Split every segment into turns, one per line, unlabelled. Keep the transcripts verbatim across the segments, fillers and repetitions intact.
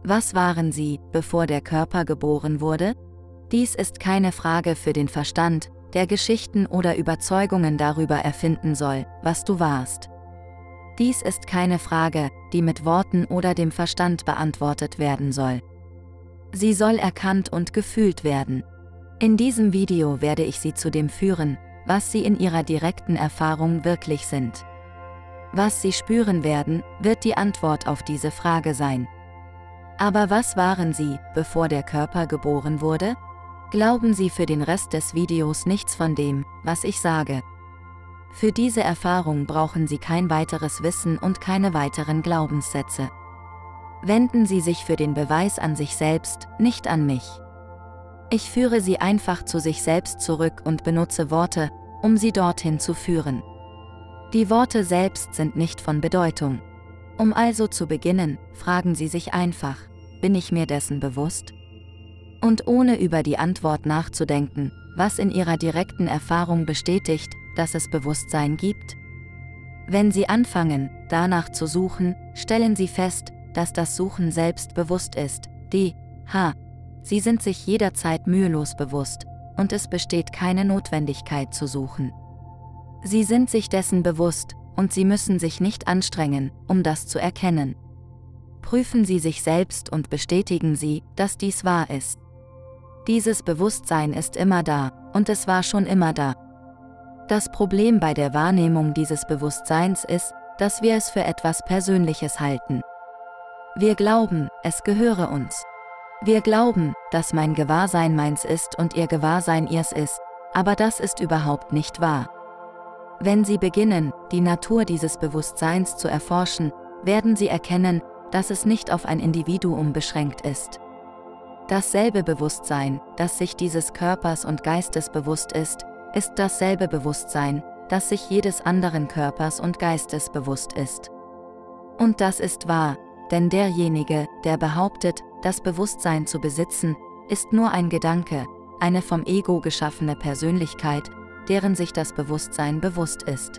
Was waren Sie, bevor der Körper geboren wurde? Dies ist keine Frage für den Verstand, der Geschichten oder Überzeugungen darüber erfinden soll, was du warst. Dies ist keine Frage, die mit Worten oder dem Verstand beantwortet werden soll. Sie soll erkannt und gefühlt werden. In diesem Video werde ich Sie zu dem führen, was Sie in Ihrer direkten Erfahrung wirklich sind. Was Sie spüren werden, wird die Antwort auf diese Frage sein. Aber was waren Sie, bevor der Körper geboren wurde? Glauben Sie für den Rest des Videos nichts von dem, was ich sage. Für diese Erfahrung brauchen Sie kein weiteres Wissen und keine weiteren Glaubenssätze. Wenden Sie sich für den Beweis an sich selbst, nicht an mich. Ich führe Sie einfach zu sich selbst zurück und benutze Worte, um Sie dorthin zu führen. Die Worte selbst sind nicht von Bedeutung. Um also zu beginnen, fragen Sie sich einfach, bin ich mir dessen bewusst? Und ohne über die Antwort nachzudenken, was in Ihrer direkten Erfahrung bestätigt, dass es Bewusstsein gibt? Wenn Sie anfangen, danach zu suchen, stellen Sie fest, dass das Suchen selbst bewusst ist. Die, ha, Sie sind sich jederzeit mühelos bewusst, und es besteht keine Notwendigkeit zu suchen. Sie sind sich dessen bewusst, und Sie müssen sich nicht anstrengen, um das zu erkennen. Prüfen Sie sich selbst und bestätigen Sie, dass dies wahr ist. Dieses Bewusstsein ist immer da, und es war schon immer da. Das Problem bei der Wahrnehmung dieses Bewusstseins ist, dass wir es für etwas Persönliches halten. Wir glauben, es gehöre uns. Wir glauben, dass mein Gewahrsein meins ist und Ihr Gewahrsein Ihrs ist, aber das ist überhaupt nicht wahr. Wenn Sie beginnen, die Natur dieses Bewusstseins zu erforschen, werden Sie erkennen, dass es nicht auf ein Individuum beschränkt ist. Dasselbe Bewusstsein, das sich dieses Körpers und Geistes bewusst ist, ist dasselbe Bewusstsein, das sich jedes anderen Körpers und Geistes bewusst ist. Und das ist wahr, denn derjenige, der behauptet, das Bewusstsein zu besitzen, ist nur ein Gedanke, eine vom Ego geschaffene Persönlichkeit, deren sich das Bewusstsein bewusst ist.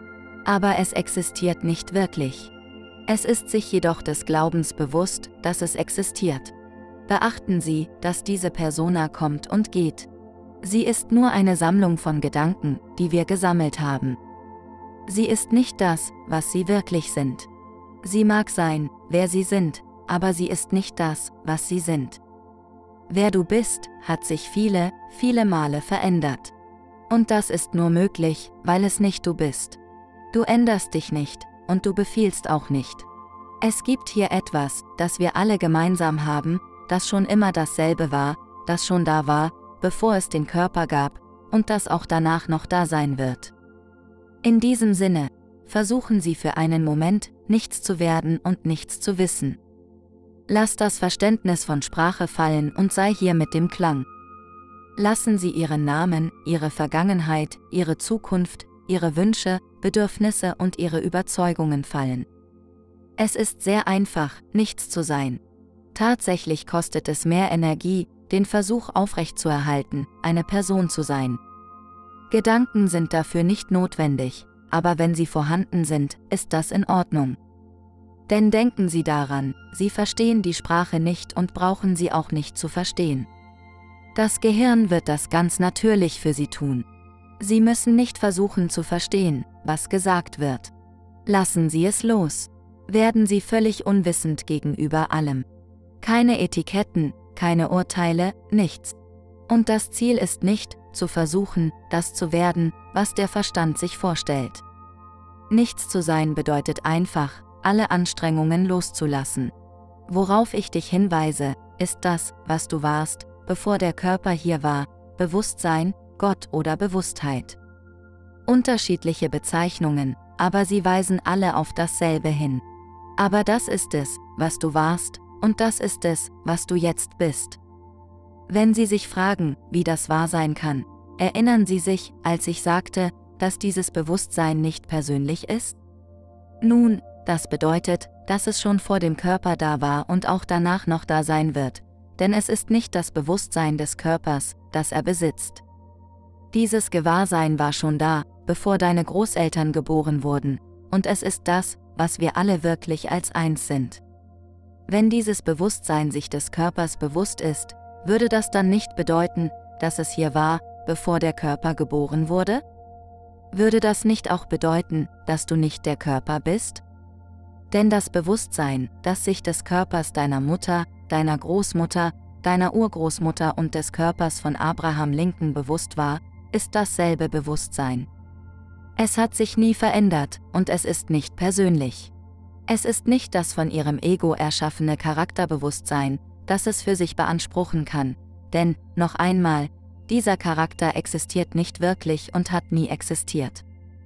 Aber es existiert nicht wirklich. Es ist sich jedoch des Glaubens bewusst, dass es existiert. Beachten Sie, dass diese Persona kommt und geht. Sie ist nur eine Sammlung von Gedanken, die wir gesammelt haben. Sie ist nicht das, was Sie wirklich sind. Sie mag sein, wer Sie sind, aber sie ist nicht das, was Sie sind. Wer du bist, hat sich viele, viele Male verändert. Und das ist nur möglich, weil es nicht du bist. Du änderst dich nicht, und du befiehlst auch nicht. Es gibt hier etwas, das wir alle gemeinsam haben, das schon immer dasselbe war, das schon da war, bevor es den Körper gab, und das auch danach noch da sein wird. In diesem Sinne, versuchen Sie für einen Moment, nichts zu werden und nichts zu wissen. Lass das Verständnis von Sprache fallen und sei hier mit dem Klang. Lassen Sie Ihren Namen, Ihre Vergangenheit, Ihre Zukunft, Ihre Wünsche, Bedürfnisse und Ihre Überzeugungen fallen. Es ist sehr einfach, nichts zu sein. Tatsächlich kostet es mehr Energie, den Versuch aufrechtzuerhalten, eine Person zu sein. Gedanken sind dafür nicht notwendig, aber wenn sie vorhanden sind, ist das in Ordnung. Denn denken Sie daran, Sie verstehen die Sprache nicht und brauchen sie auch nicht zu verstehen. Das Gehirn wird das ganz natürlich für Sie tun. Sie müssen nicht versuchen zu verstehen, was gesagt wird. Lassen Sie es los. Werden Sie völlig unwissend gegenüber allem. Keine Etiketten, keine Urteile, nichts. Und das Ziel ist nicht, zu versuchen, das zu werden, was der Verstand sich vorstellt. Nichts zu sein bedeutet einfach, alle Anstrengungen loszulassen. Worauf ich dich hinweise, ist das, was du warst, bevor der Körper hier war, Bewusstsein, Gott oder Bewusstheit. Unterschiedliche Bezeichnungen, aber sie weisen alle auf dasselbe hin. Aber das ist es, was du warst, und das ist es, was du jetzt bist. Wenn Sie sich fragen, wie das wahr sein kann, erinnern Sie sich, als ich sagte, dass dieses Bewusstsein nicht persönlich ist? Nun, das bedeutet, dass es schon vor dem Körper da war und auch danach noch da sein wird, denn es ist nicht das Bewusstsein des Körpers, das er besitzt. Dieses Gewahrsein war schon da, bevor deine Großeltern geboren wurden, und es ist das, was wir alle wirklich als eins sind. Wenn dieses Bewusstsein sich des Körpers bewusst ist, würde das dann nicht bedeuten, dass es hier war, bevor der Körper geboren wurde? Würde das nicht auch bedeuten, dass du nicht der Körper bist? Denn das Bewusstsein, das sich des Körpers deiner Mutter, deiner Großmutter, deiner Urgroßmutter und des Körpers von Abraham Lincoln bewusst war, ist dasselbe Bewusstsein. Es hat sich nie verändert und es ist nicht persönlich. Es ist nicht das von ihrem Ego erschaffene Charakterbewusstsein, das es für sich beanspruchen kann, denn, noch einmal, dieser Charakter existiert nicht wirklich und hat nie existiert.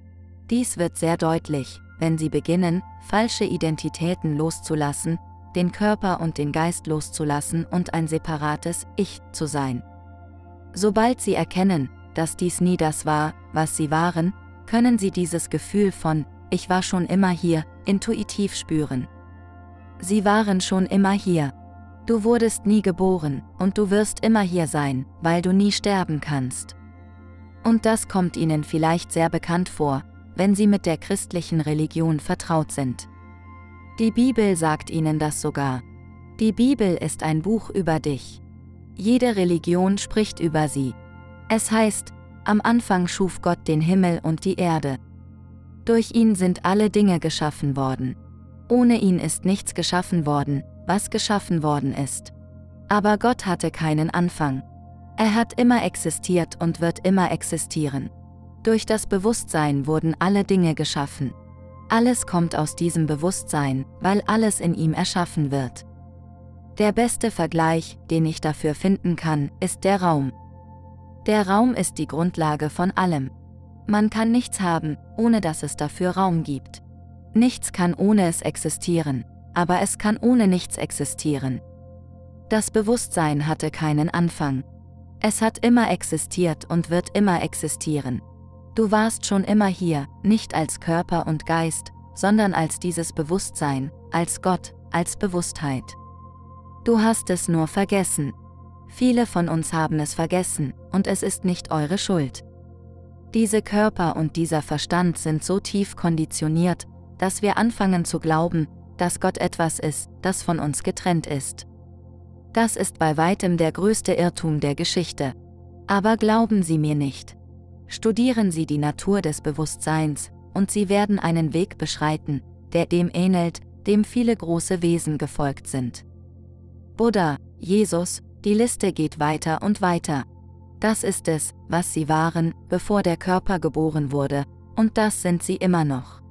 Dies wird sehr deutlich, wenn Sie beginnen, falsche Identitäten loszulassen, den Körper und den Geist loszulassen und ein separates Ich zu sein. Sobald Sie erkennen, dass dies nie das war, was Sie waren, können Sie dieses Gefühl von Ich war schon immer hier intuitiv spüren. Sie waren schon immer hier. Du wurdest nie geboren, und du wirst immer hier sein, weil du nie sterben kannst. Und das kommt Ihnen vielleicht sehr bekannt vor, wenn Sie mit der christlichen Religion vertraut sind. Die Bibel sagt Ihnen das sogar. Die Bibel ist ein Buch über dich. Jede Religion spricht über sie. Es heißt, am Anfang schuf Gott den Himmel und die Erde. Durch ihn sind alle Dinge geschaffen worden. Ohne ihn ist nichts geschaffen worden, was geschaffen worden ist. Aber Gott hatte keinen Anfang. Er hat immer existiert und wird immer existieren. Durch das Bewusstsein wurden alle Dinge geschaffen. Alles kommt aus diesem Bewusstsein, weil alles in ihm erschaffen wird. Der beste Vergleich, den ich dafür finden kann, ist der Raum. Der Raum ist die Grundlage von allem. Man kann nichts haben, ohne dass es dafür Raum gibt. Nichts kann ohne es existieren, aber es kann ohne nichts existieren. Das Bewusstsein hatte keinen Anfang. Es hat immer existiert und wird immer existieren. Du warst schon immer hier, nicht als Körper und Geist, sondern als dieses Bewusstsein, als Gott, als Bewusstheit. Du hast es nur vergessen. Viele von uns haben es vergessen, und es ist nicht eure Schuld. Diese Körper und dieser Verstand sind so tief konditioniert, dass wir anfangen zu glauben, dass Gott etwas ist, das von uns getrennt ist. Das ist bei weitem der größte Irrtum der Geschichte. Aber glauben Sie mir nicht. Studieren Sie die Natur des Bewusstseins, und Sie werden einen Weg beschreiten, der dem ähnelt, dem viele große Wesen gefolgt sind. Buddha, Jesus, die Liste geht weiter und weiter. Das ist es, was Sie waren, bevor der Körper geboren wurde, und das sind Sie immer noch.